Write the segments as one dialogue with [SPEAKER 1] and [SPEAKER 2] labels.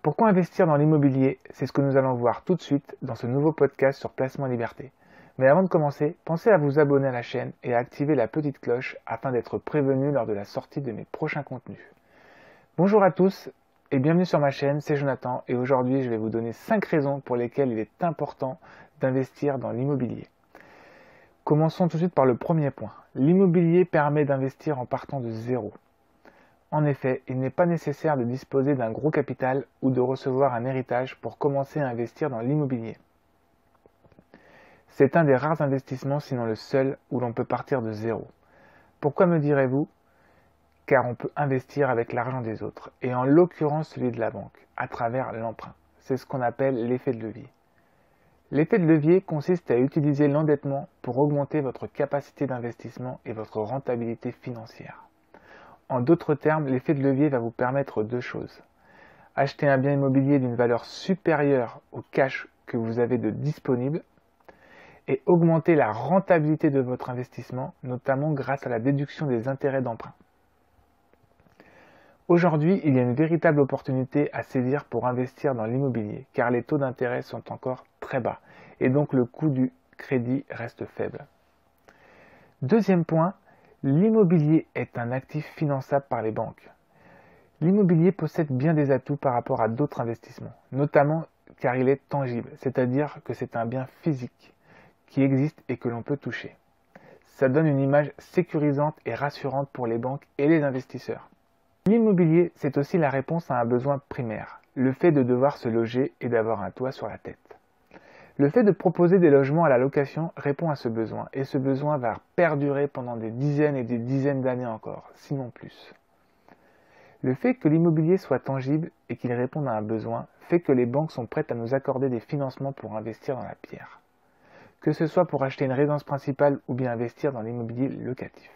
[SPEAKER 1] Pourquoi investir dans l'immobilier? C'est ce que nous allons voir tout de suite dans ce nouveau podcast sur Placement Liberté. Mais avant de commencer, pensez à vous abonner à la chaîne et à activer la petite cloche afin d'être prévenu lors de la sortie de mes prochains contenus. Bonjour à tous et bienvenue sur ma chaîne, c'est Jonathan et aujourd'hui je vais vous donner 5 raisons pour lesquelles il est important d'investir dans l'immobilier. Commençons tout de suite par le premier point. L'immobilier permet d'investir en partant de zéro. En effet, il n'est pas nécessaire de disposer d'un gros capital ou de recevoir un héritage pour commencer à investir dans l'immobilier. C'est un des rares investissements, sinon le seul, où l'on peut partir de zéro. Pourquoi me direz-vous? Car on peut investir avec l'argent des autres, et en l'occurrence celui de la banque, à travers l'emprunt. C'est ce qu'on appelle l'effet de levier. L'effet de levier consiste à utiliser l'endettement pour augmenter votre capacité d'investissement et votre rentabilité financière. En d'autres termes, l'effet de levier va vous permettre deux choses. Acheter un bien immobilier d'une valeur supérieure au cash que vous avez de disponible et augmenter la rentabilité de votre investissement, notamment grâce à la déduction des intérêts d'emprunt. Aujourd'hui, il y a une véritable opportunité à saisir pour investir dans l'immobilier, car les taux d'intérêt sont encore très bas et donc le coût du crédit reste faible. Deuxième point, l'immobilier est un actif finançable par les banques. L'immobilier possède bien des atouts par rapport à d'autres investissements, notamment car il est tangible, c'est-à-dire que c'est un bien physique qui existe et que l'on peut toucher. Ça donne une image sécurisante et rassurante pour les banques et les investisseurs. L'immobilier, c'est aussi la réponse à un besoin primaire, le fait de devoir se loger et d'avoir un toit sur la tête. Le fait de proposer des logements à la location répond à ce besoin, et ce besoin va perdurer pendant des dizaines et des dizaines d'années encore, sinon plus. Le fait que l'immobilier soit tangible et qu'il réponde à un besoin fait que les banques sont prêtes à nous accorder des financements pour investir dans la pierre, que ce soit pour acheter une résidence principale ou bien investir dans l'immobilier locatif.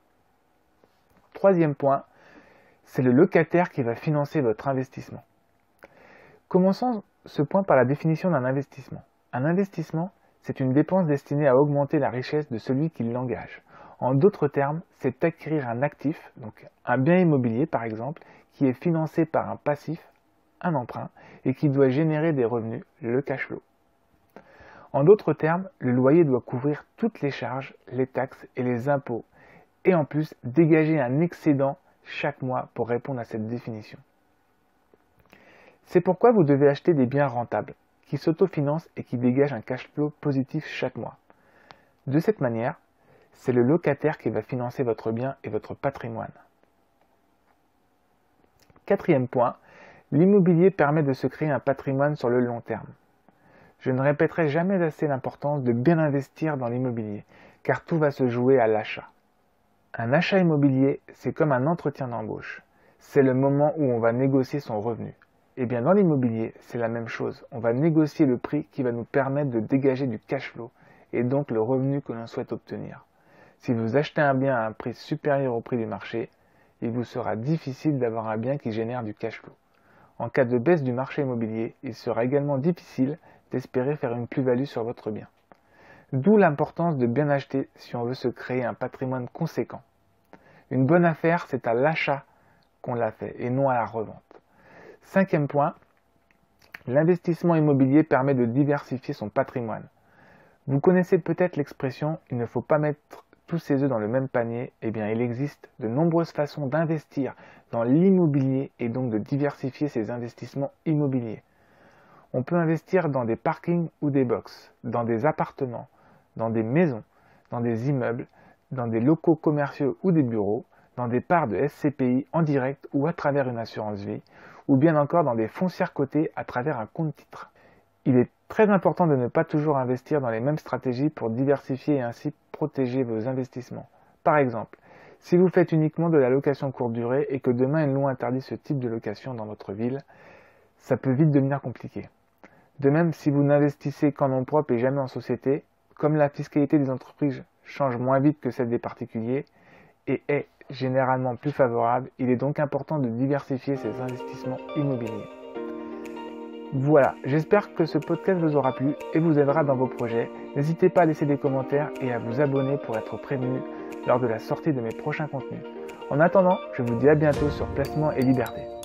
[SPEAKER 1] Troisième point, c'est le locataire qui va financer votre investissement. Commençons ce point par la définition d'un investissement. Un investissement, c'est une dépense destinée à augmenter la richesse de celui qui l'engage. En d'autres termes, c'est acquérir un actif, donc un bien immobilier par exemple, qui est financé par un passif, un emprunt, et qui doit générer des revenus, le cash flow. En d'autres termes, le loyer doit couvrir toutes les charges, les taxes et les impôts, et en plus dégager un excédent chaque mois pour répondre à cette définition. C'est pourquoi vous devez acheter des biens rentables, qui s'autofinancent et qui dégagent un cash flow positif chaque mois. De cette manière, c'est le locataire qui va financer votre bien et votre patrimoine. Quatrième point, l'immobilier permet de se créer un patrimoine sur le long terme. Je ne répéterai jamais assez l'importance de bien investir dans l'immobilier, car tout va se jouer à l'achat. Un achat immobilier, c'est comme un entretien d'embauche. C'est le moment où on va négocier son revenu. Et bien dans l'immobilier, c'est la même chose. On va négocier le prix qui va nous permettre de dégager du cash flow et donc le revenu que l'on souhaite obtenir. Si vous achetez un bien à un prix supérieur au prix du marché, il vous sera difficile d'avoir un bien qui génère du cash flow. En cas de baisse du marché immobilier, il sera également difficile d'espérer faire une plus-value sur votre bien. D'où l'importance de bien acheter si on veut se créer un patrimoine conséquent. Une bonne affaire, c'est à l'achat qu'on l'a fait et non à la revente. Cinquième point, l'investissement immobilier permet de diversifier son patrimoine. Vous connaissez peut-être l'expression « il ne faut pas mettre tous ses œufs dans le même panier ». Eh bien, il existe de nombreuses façons d'investir dans l'immobilier et donc de diversifier ses investissements immobiliers. On peut investir dans des parkings ou des box, dans des appartements, dans des maisons, dans des immeubles, dans des locaux commerciaux ou des bureaux, dans des parts de SCPI en direct ou à travers une assurance vie, ou bien encore dans des foncières cotées à travers un compte titre. Il est très important de ne pas toujours investir dans les mêmes stratégies pour diversifier et ainsi protéger vos investissements. Par exemple, si vous faites uniquement de la location courte durée et que demain une loi interdit ce type de location dans votre ville, ça peut vite devenir compliqué. De même, si vous n'investissez qu'en nom propre et jamais en société, comme la fiscalité des entreprises change moins vite que celle des particuliers et est généralement plus favorable, il est donc important de diversifier ses investissements immobiliers. Voilà, j'espère que ce podcast vous aura plu et vous aidera dans vos projets. N'hésitez pas à laisser des commentaires et à vous abonner pour être prévenu lors de la sortie de mes prochains contenus. En attendant, je vous dis à bientôt sur Placement et Liberté.